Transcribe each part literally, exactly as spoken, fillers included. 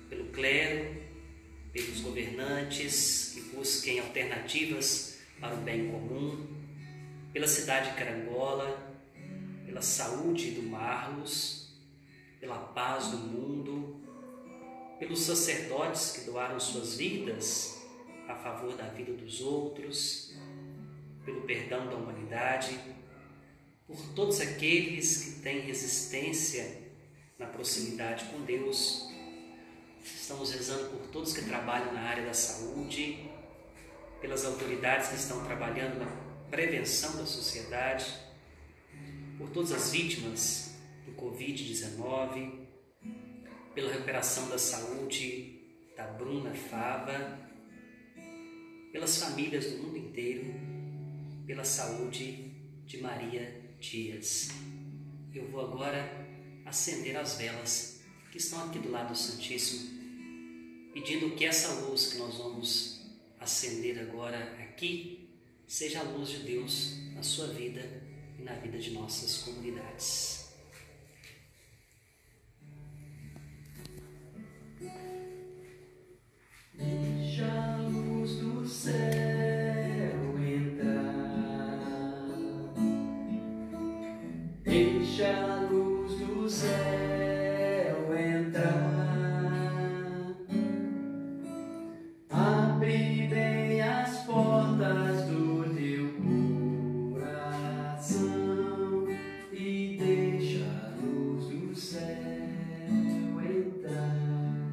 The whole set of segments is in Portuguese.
pelo clero, pelos governantes que busquem alternativas para o bem comum, pela cidade de Carangola, pela saúde do Marlos, pela paz do mundo, pelos sacerdotes que doaram suas vidas a favor da vida dos outros, pelo perdão da humanidade, por todos aqueles que têm resistência na proximidade com Deus. Estamos rezando por todos que trabalham na área da saúde, pelas autoridades que estão trabalhando na prevenção da sociedade, por todas as vítimas do covid dezenove, pela recuperação da saúde da Bruna Fava, pelas famílias do mundo inteiro, pela saúde de Maria Dias. Eu vou agora acender as velas que estão aqui do lado do Santíssimo, pedindo que essa luz que nós vamos acender agora aqui seja a luz de Deus na sua vida e na vida de nossas comunidades. Deixa a luz do céu entrar, deixa a luz do céu entrar, abre bem as portas do teu coração e deixa a luz do céu entrar.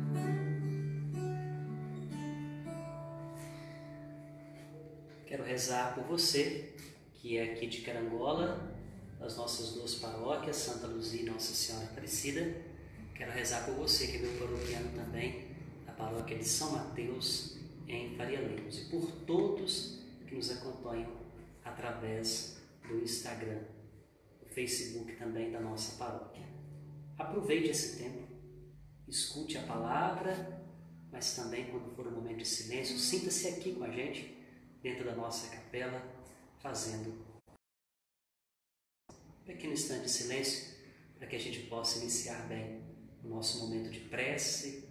Quero rezar por você, que é aqui de Carangola, das nossas duas paróquias, Santa Luzia e Nossa Senhora Aparecida. Quero rezar por você, que é meu paroquiano também, da paróquia de São Mateus, em Faria Lemos. E por todos que nos acompanham através do Instagram, do Facebook também da nossa paróquia. Aproveite esse tempo, escute a palavra, mas também, quando for um momento de silêncio, sinta-se aqui com a gente, dentro da nossa capela, fazendo um pequeno instante de silêncio para que a gente possa iniciar bem o nosso momento de prece.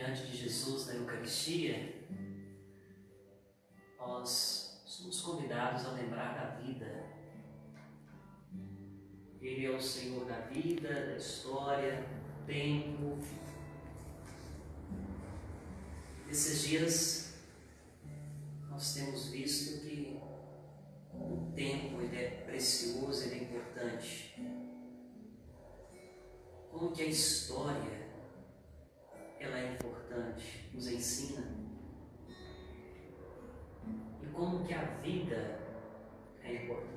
diante de Jesus na Eucaristia, nós somos convidados a lembrar da vida. Ele é o Senhor da vida, da história, do tempo. Nesses dias, nós temos visto que o tempo ele é precioso, ele é importante. Como que a história ela é importante, nos ensina. E como que a vida é importante.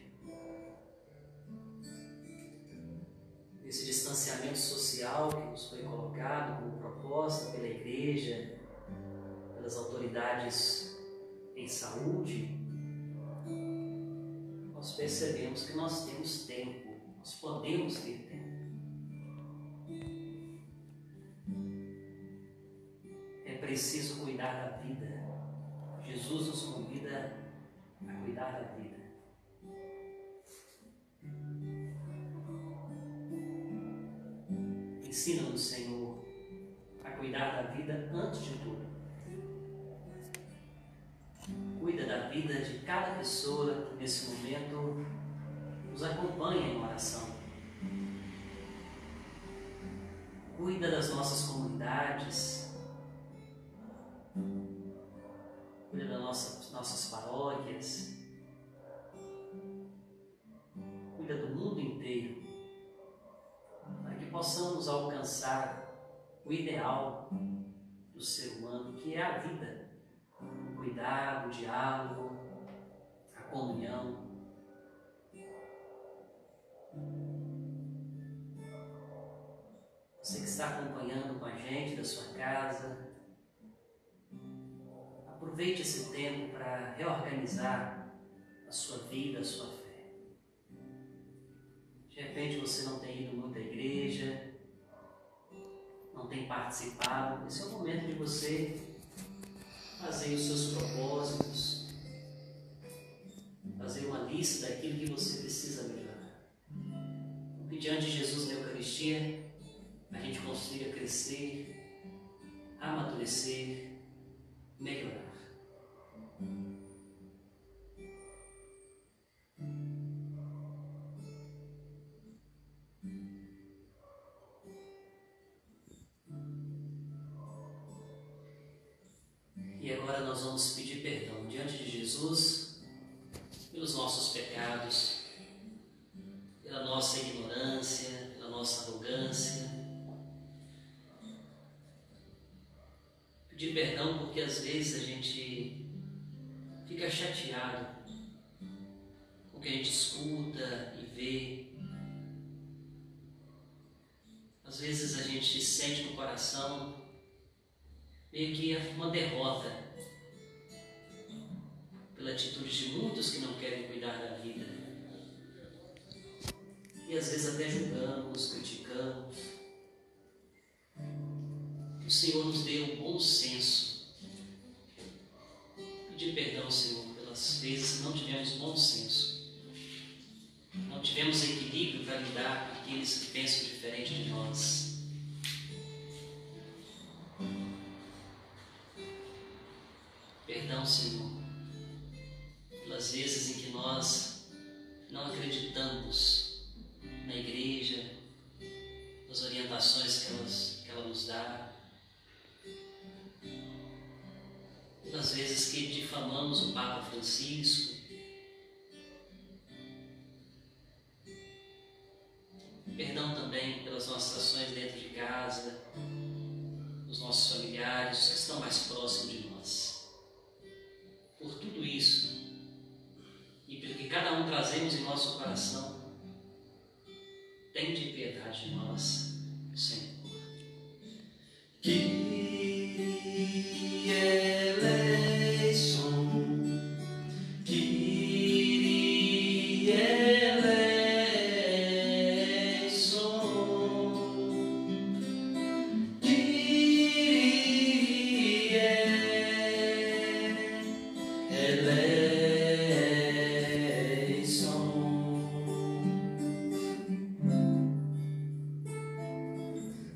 Esse distanciamento social que nos foi colocado como proposta pela Igreja, pelas autoridades em saúde, nós percebemos que nós temos tempo, nós podemos ter tempo. É preciso cuidar da vida. Jesus nos convida a cuidar da vida. Ensina-nos, Senhor, a cuidar da vida antes de tudo. Cuida da vida de cada pessoa que nesse momento nos acompanha em oração. Cuida das nossas comunidades. Cuida das nossas, nossas paróquias. Cuida do mundo inteiro. Para que possamos alcançar o ideal do ser humano, que é a vida. O cuidado, o diálogo, a comunhão. Você que está acompanhando com a gente da sua casa, aproveite esse tempo para reorganizar a sua vida, a sua fé. De repente você não tem ido muito à igreja, não tem participado. Esse é o momento de você fazer os seus propósitos, fazer uma lista daquilo que você precisa melhorar. Que diante de Jesus na Eucaristia a gente consiga crescer, amadurecer, melhorar. E agora nós vamos pedir perdão diante de Jesus pelos nossos pecados, pela nossa ignorância, pela nossa arrogância. Pedir perdão porque às vezes a gente fica chateado com o que a gente escuta e vê. Às vezes a gente sente no coração meio que uma derrota pela atitude de muitos que não querem cuidar da vida. E às vezes até julgamos, criticamos. Que o Senhor nos dê um bom senso. Pedir perdão, Senhor, pelas vezes que não tivemos bom senso. Não tivemos equilíbrio para lidar com aqueles que pensam diferente de nós. Perdão, Senhor, pelas vezes em que nós não acreditamos na Igreja, nas orientações que, elas, que ela nos dá, pelas vezes que difamamos o Papa Francisco, perdão também pelas nossas ações dentro de casa, dos nossos familiares, os que estão mais próximos de nós. Por tudo isso e pelo que cada um trazemos em nosso coração, tende piedade de nós, Senhor. Kyrie eleison, Kyrie eleison, Kyrie eleison.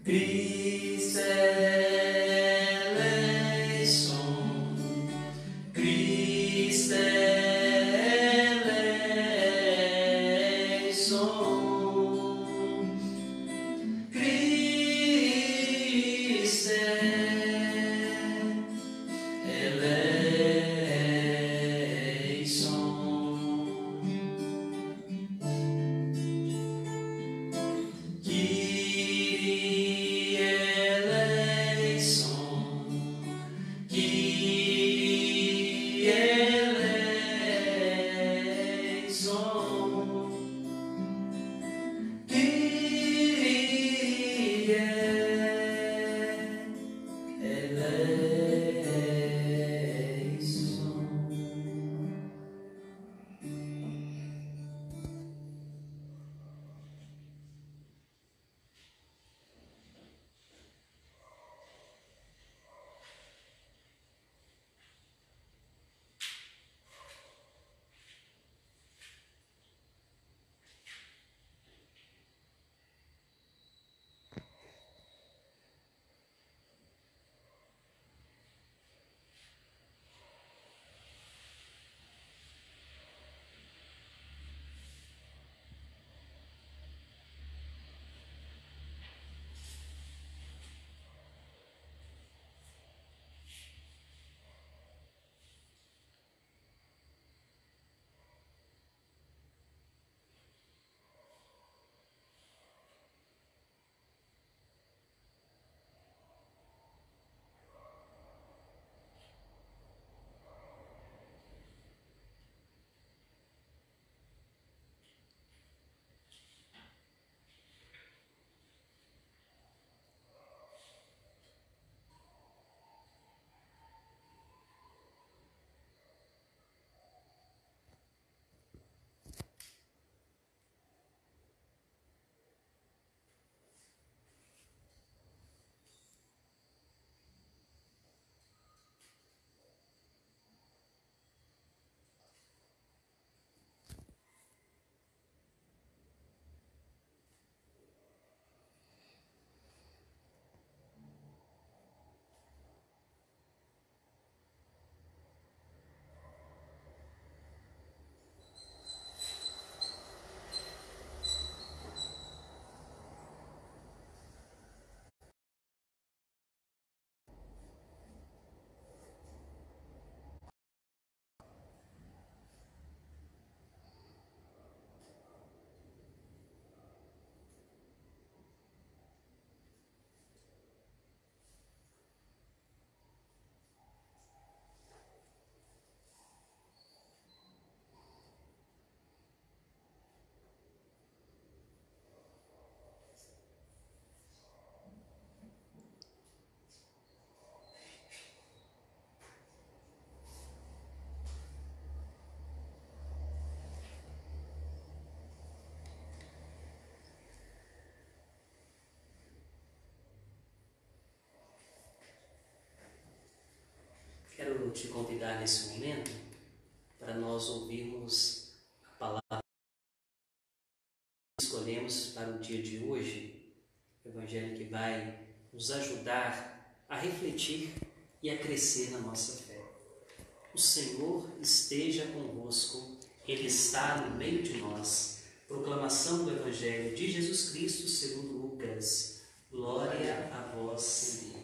quero te convidar nesse momento para nós ouvirmos a palavra que escolhemos para o dia de hoje, o Evangelho que vai nos ajudar a refletir e a crescer na nossa fé. O Senhor esteja convosco, Ele está no meio de nós. Proclamação do Evangelho de Jesus Cristo segundo Lucas. Glória a vós, Senhor.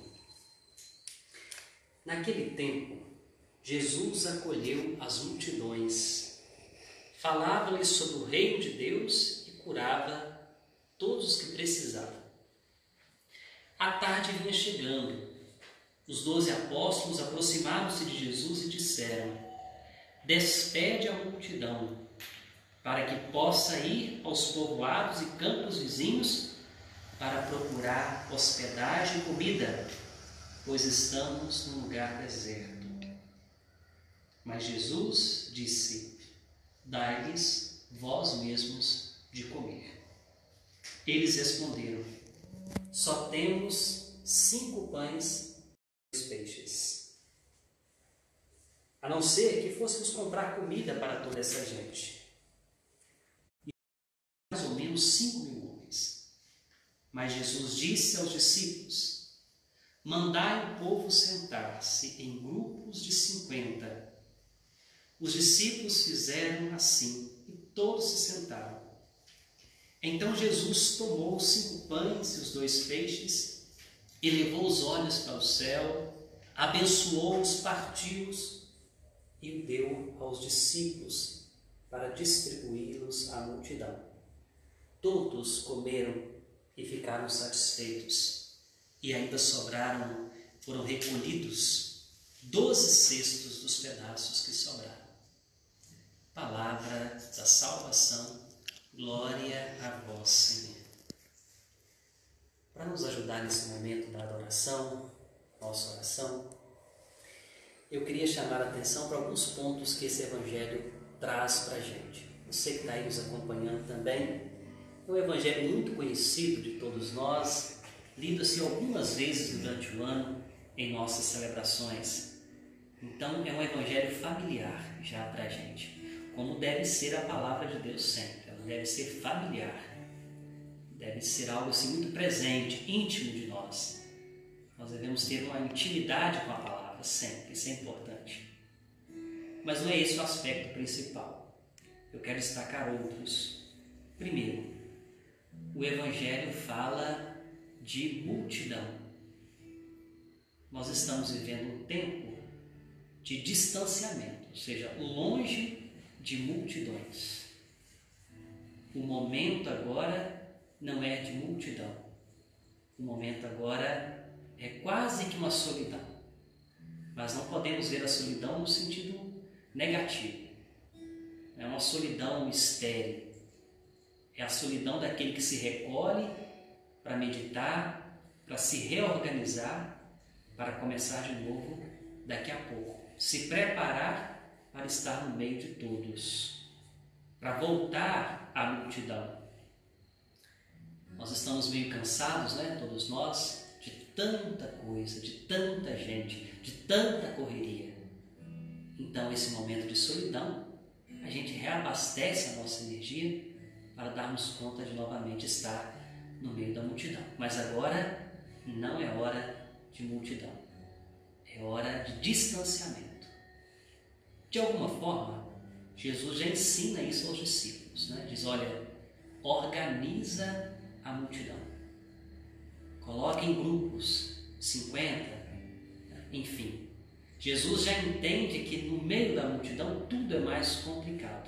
Naquele tempo, Jesus acolheu as multidões, falava-lhes sobre o reino de Deus e curava todos os que precisavam. A tarde vinha chegando. Os doze apóstolos aproximaram-se de Jesus e disseram: despede a multidão, para que possa ir aos povoados e campos vizinhos para procurar hospedagem e comida, pois estamos num lugar deserto. Mas Jesus disse: dai-lhes vós mesmos de comer. Eles responderam: só temos cinco pães e dois peixes. A não ser que fôssemos comprar comida para toda essa gente. E mais ou menos cinco mil homens. Mas Jesus disse aos discípulos: mandai o povo sentar-se em grupos de cinquenta. Os discípulos fizeram assim, e todos se sentaram. Então Jesus tomou os cinco pães e os dois peixes, elevou os olhos para o céu, abençoou-os, partiu-os e o deu aos discípulos para distribuí-los à multidão. Todos comeram e ficaram satisfeitos, e ainda sobraram, foram recolhidos doze cestos dos pedaços que sobraram. Palavra da salvação, glória a vós, Senhor. Para nos ajudar nesse momento da adoração, nossa oração, eu queria chamar a atenção para alguns pontos que esse Evangelho traz para a gente. Você que está aí nos acompanhando também, é um Evangelho muito conhecido de todos nós, lido-se algumas vezes durante o ano em nossas celebrações. Então é um Evangelho familiar já para a gente, como deve ser a palavra de Deus sempre. Ela deve ser familiar, deve ser algo assim muito presente, íntimo de nós. Nós devemos ter uma intimidade com a palavra sempre, isso é importante. Mas não é esse o aspecto principal. Eu quero destacar outros. Primeiro, o Evangelho fala de multidão. Nós estamos vivendo um tempo de distanciamento, ou seja, longe de multidões. O momento agora não é de multidão. O momento agora é quase que uma solidão. Mas não podemos ver a solidão no sentido negativo. É uma solidão estéril. É a solidão daquele que se recolhe para meditar, para se reorganizar, para começar de novo daqui a pouco. Se preparar para estar no meio de todos, para voltar à multidão. Nós estamos meio cansados, né? Todos nós, de tanta coisa, de tanta gente, de tanta correria. Então, esse momento de solidão, a gente reabastece a nossa energia para darmos conta de novamente estar no meio da multidão. Mas agora não é hora de multidão, é hora de distanciamento. De alguma forma, Jesus já ensina isso aos discípulos, né? Diz: olha, organiza a multidão, coloca em grupos, cinquenta, enfim. Jesus já entende que no meio da multidão tudo é mais complicado.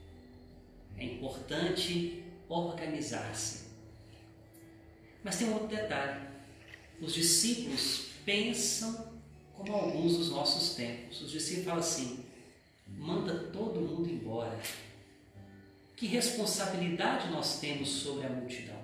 É importante organizar-se. Mas tem um outro detalhe. Os discípulos pensam como alguns dos nossos tempos. Os discípulos falam assim: manda todo mundo embora. Que responsabilidade nós temos sobre a multidão?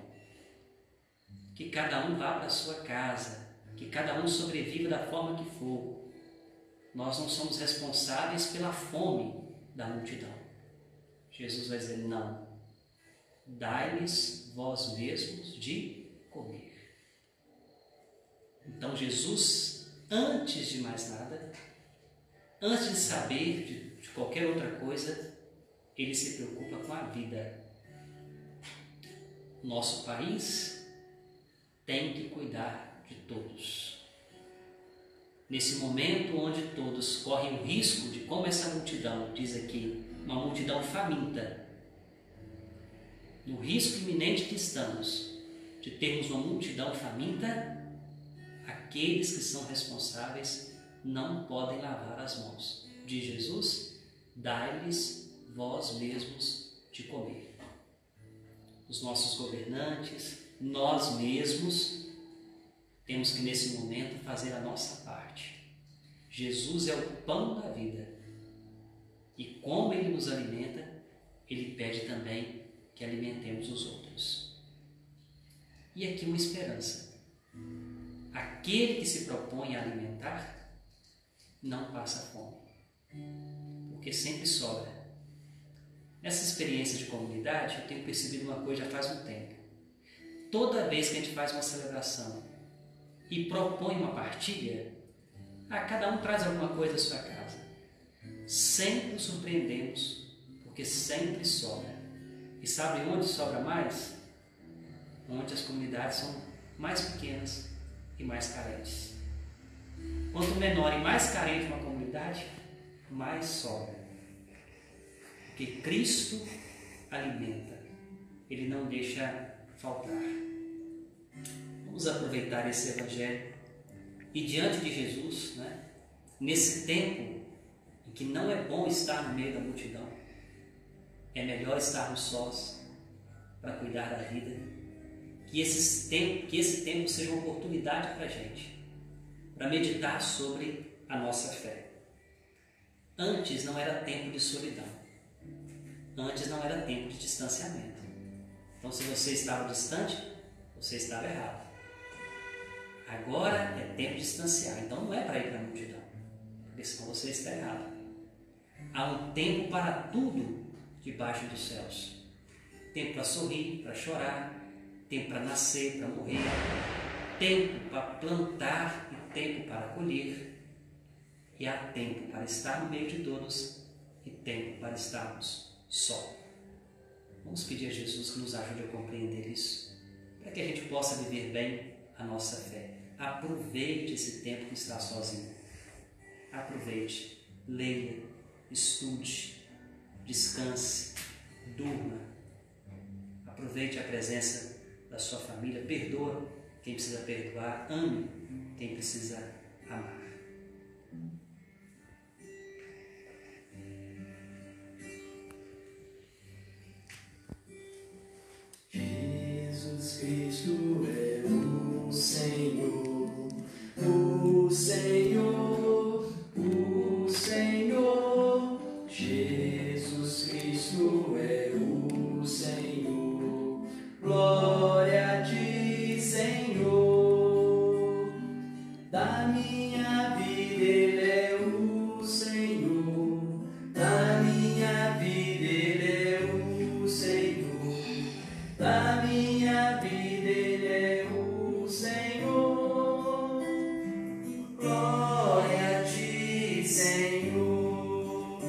Que cada um vá para a sua casa, que cada um sobreviva da forma que for. Nós não somos responsáveis pela fome da multidão. Jesus vai dizer: não, dai-lhes vós mesmos de comer. Então Jesus, antes de mais nada, Antes de saber de, de qualquer outra coisa, ele se preocupa com a vida. Nosso país tem que cuidar de todos. Nesse momento onde todos correm o risco de, como essa multidão, diz aqui, uma multidão faminta, no risco iminente que estamos de termos uma multidão faminta, aqueles que são responsáveis não podem lavar as mãos. Diz Jesus: dai-lhes vós mesmos de comer. Os nossos governantes, nós mesmos, temos que nesse momento fazer a nossa parte. Jesus é o pão da vida e como Ele nos alimenta, Ele pede também que alimentemos os outros. E aqui uma esperança: aquele que se propõe a alimentar não passa fome, porque sempre sobra. Nessa experiência de comunidade, eu tenho percebido uma coisa já faz um tempo. Toda vez que a gente faz uma celebração e propõe uma partilha, ah, cada um traz alguma coisa da sua casa. Sempre nos surpreendemos, porque sempre sobra. E sabe onde sobra mais? Onde as comunidades são mais pequenas e mais carentes. Quanto menor e mais carente uma comunidade, mais sobra. Porque Cristo alimenta, Ele não deixa faltar. Vamos aproveitar esse Evangelho e diante de Jesus, né, nesse tempo em que não é bom estar no meio da multidão, é melhor estarmos sós para cuidar da vida, que, esses tempo, que esse tempo seja uma oportunidade para a gente, para meditar sobre a nossa fé. Antes não era tempo de solidão, antes não era tempo de distanciamento. Então, se você estava distante, você estava errado. Agora é tempo de distanciar, então não é para ir para a multidão, porque senão você está errado. Há um tempo para tudo debaixo dos céus. Tempo para sorrir, para chorar, tempo para nascer, para morrer, tempo para plantar e tempo para colher. E há tempo para estar no meio de todos e tempo para estarmos só. Vamos pedir a Jesus que nos ajude a compreender isso, para que a gente possa viver bem a nossa fé. Aproveite esse tempo que está sozinho. Aproveite, leia, estude, descanse, durma. Aproveite a presença da sua família, perdoa quem precisa perdoar, ame quem precisa amar. Jesus Cristo é o Senhor, o Senhor, o Senhor. Jesus Cristo é o Senhor, glória a ti, Senhor. Da minha vida Ele é o Senhor, da minha vida Ele é o Senhor. Da minha vida Ele é o Senhor, glória a ti, Senhor.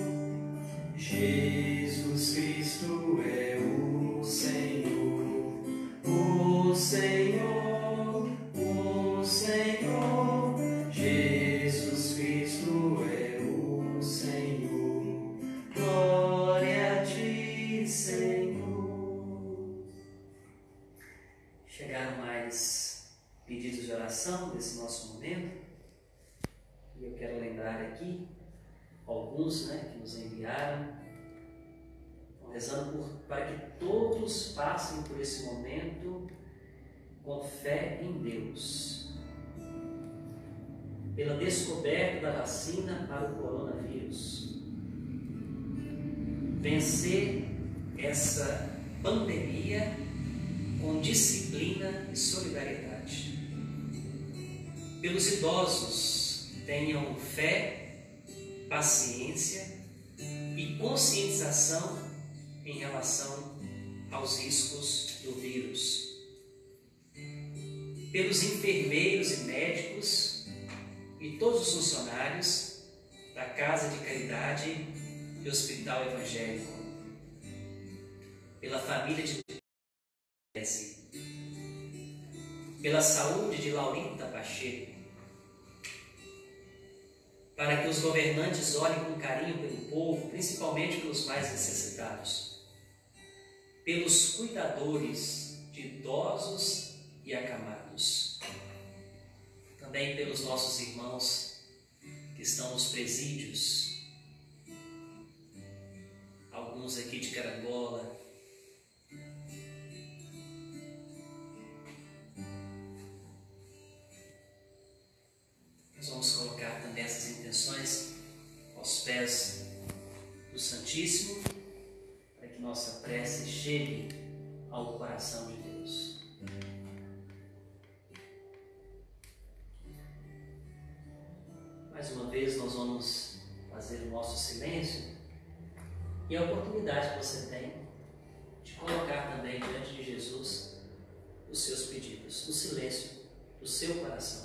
Jesus Cristo é o Senhor, o Senhor, o Senhor. Jesus Cristo é o Senhor, glória a ti, Senhor. Chegaram mais pedidos de oração nesse nosso momento, e eu quero lembrar aqui alguns, né, que nos enviaram, rezando por, para que todos passem por esse momento com fé em Deus, pela descoberta da vacina para o coronavírus, vencer essa pandemia com disciplina e solidariedade. Pelos idosos, tenham fé, paciência e conscientização em relação aos riscos do vírus. Pelos enfermeiros e médicos e todos os funcionários da da Casa de Caridade e Hospital Evangélico, pela família de Tese, pela saúde de Laurinta Pacheco, para que os governantes olhem com carinho pelo povo, principalmente pelos mais necessitados, pelos cuidadores de idosos e acamados, também pelos nossos irmãos que estão nos presídios, alguns aqui de Carangola, nós vamos colocar também essas intenções aos pés do Santíssimo, para que nossa prece chegue ao coração de Deus. Mais uma vez nós vamos fazer o nosso silêncio e a oportunidade que você tem de colocar também diante de Jesus os seus pedidos, o silêncio do seu coração.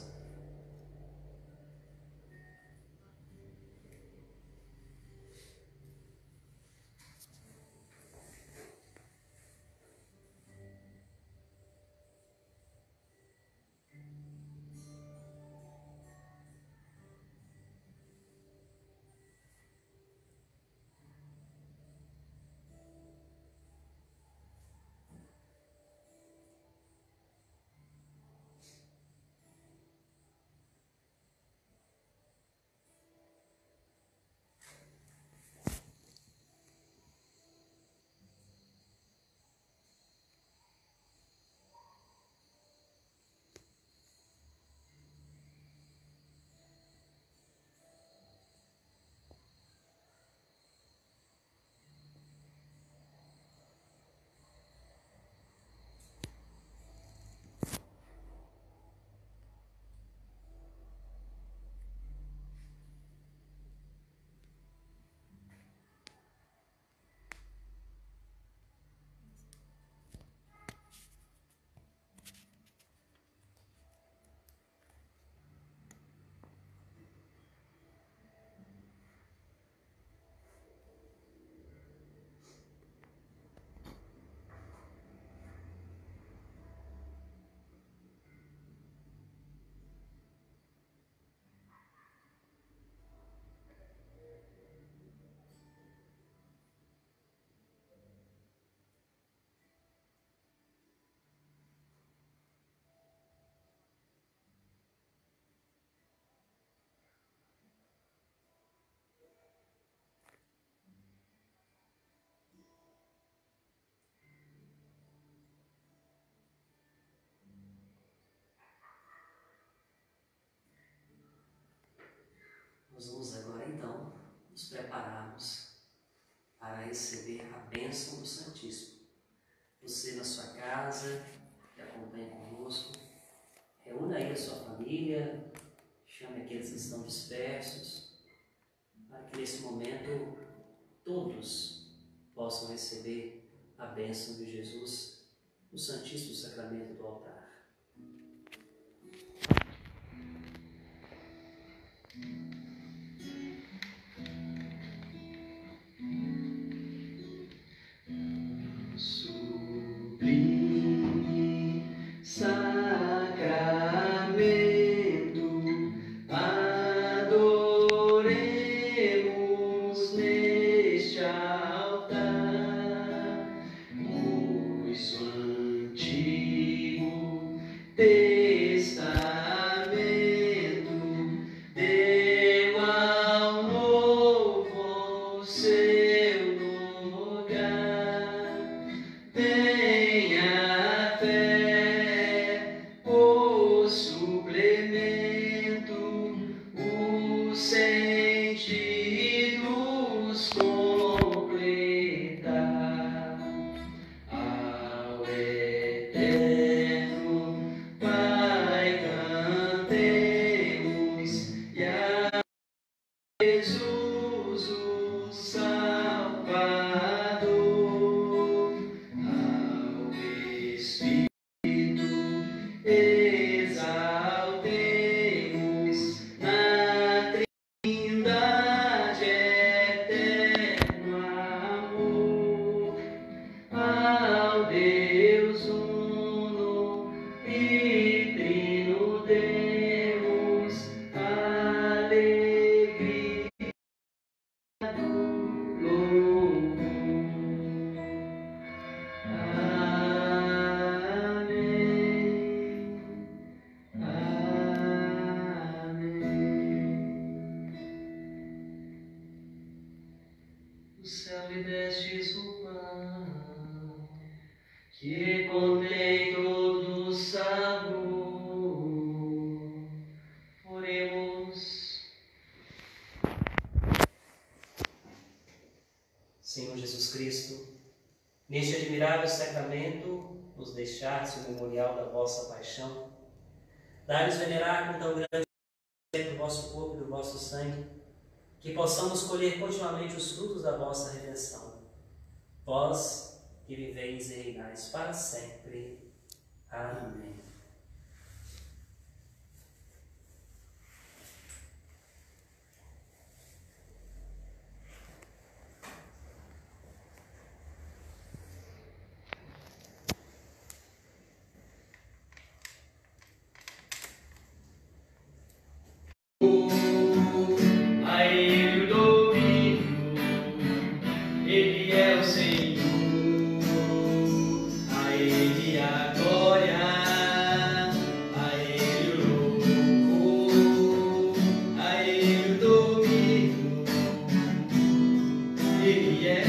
Nós vamos agora então nos prepararmos para receber a bênção do Santíssimo. Você na sua casa, que acompanha conosco, reúna aí a sua família, chame aqueles que estão dispersos, para que nesse momento todos possam receber a bênção de Jesus no Santíssimo Sacramento do altar. Antigo céu me destes o pão, que contém todo o sabor. Oremos. Senhor Jesus Cristo, neste admirável sacramento, nos deixaste o memorial da vossa paixão. Dai-nos venerar com tão grande do vosso corpo e do vosso sangue, que possamos colher continuamente os frutos da vossa redenção. Vós que viveis e reinais para sempre. Amém. A Ele o domínio, Ele é o Senhor. A Ele a glória, a Ele o louvor. A Ele o domínio, Ele é.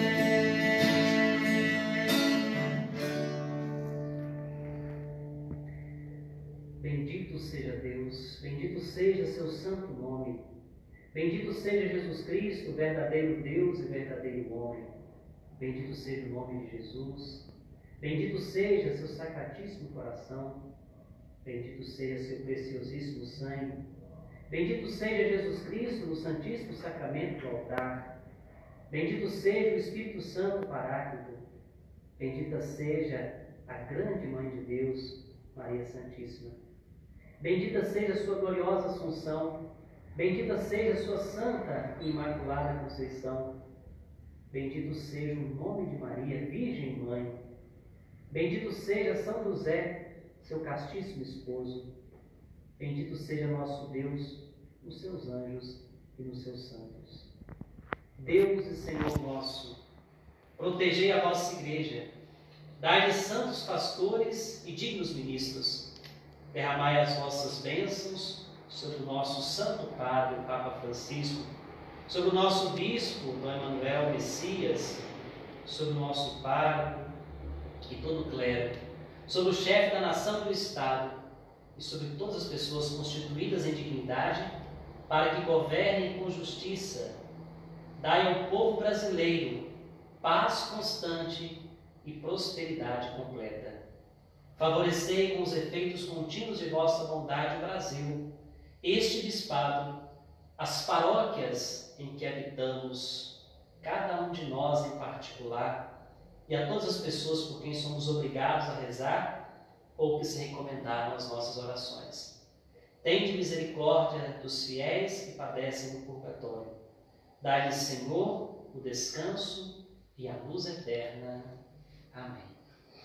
Bendito seja Deus, bendito seja seu santo nome. Bendito seja Jesus Cristo, verdadeiro Deus e verdadeiro homem. Bendito seja o nome de Jesus. Bendito seja seu sacratíssimo coração. Bendito seja seu preciosíssimo sangue. Bendito seja Jesus Cristo no santíssimo sacramento do altar. Bendito seja o Espírito Santo Paráclito. Bendita seja a grande Mãe de Deus, Maria Santíssima. Bendita seja a sua gloriosa Assunção. Bendita seja a sua santa e imaculada Conceição. Bendito seja o nome de Maria, Virgem Mãe. Bendito seja São José, seu castíssimo esposo. Bendito seja nosso Deus, nos seus anjos e nos seus santos. Deus e Senhor nosso, protegei a vossa igreja, dai-lhe santos pastores e dignos ministros. Derramai as vossas bênçãos sobre o nosso Santo Padre, o Papa Francisco, sobre o nosso Bispo, Dom Emanuel Messias, sobre o nosso pároco e todo o clero, sobre o chefe da nação e do Estado, e sobre todas as pessoas constituídas em dignidade, para que governem com justiça. Dai ao povo brasileiro paz constante e prosperidade completa. Favorecei com os efeitos contínuos de vossa bondade o Brasil, este bispado, as paróquias em que habitamos, cada um de nós em particular, e a todas as pessoas por quem somos obrigados a rezar ou que se recomendaram as nossas orações. Tende misericórdia dos fiéis que padecem no purgatório. Dai-lhes, Senhor, o descanso e a luz eterna. Amém.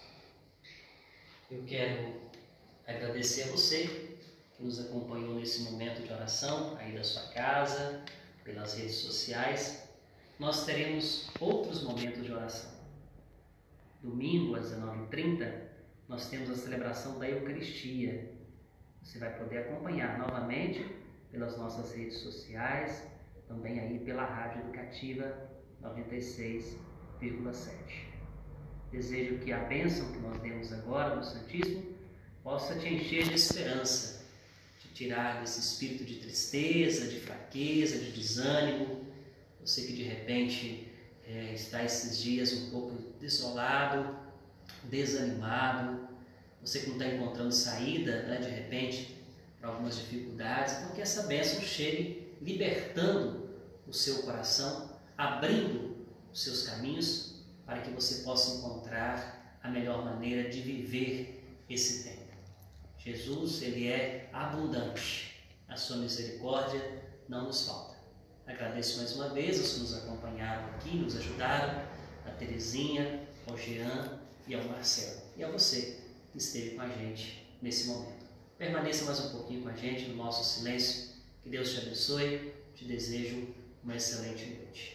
Eu quero agradecer a você que nos acompanhou nesse momento de oração, aí da sua casa, pelas redes sociais. Nós teremos outros momentos de oração. Domingo, às dezenove e trinta, nós temos a celebração da Eucaristia. Você vai poder acompanhar novamente pelas nossas redes sociais, também aí pela Rádio Educativa noventa e seis vírgula sete. Desejo que a bênção que nós demos agora no Santíssimo possa te encher de esperança, te tirar desse espírito de tristeza, de fraqueza, de desânimo. Você que de repente é, está esses dias um pouco desolado, desanimado, você que não está encontrando saída, né, de repente, para algumas dificuldades, então que essa bênção chegue libertando o seu coração, abrindo os seus caminhos, para que você possa encontrar a melhor maneira de viver esse tempo. Jesus, Ele é abundante, a sua misericórdia não nos falta. Agradeço mais uma vez aos que nos acompanharam aqui, nos ajudaram, a Terezinha, ao Jean e ao Marcelo, e a você que esteve com a gente nesse momento. Permaneça mais um pouquinho com a gente no nosso silêncio. Que Deus te abençoe, te desejo uma excelente noite.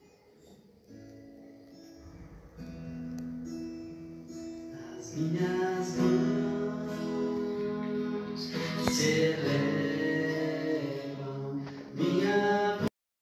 Minha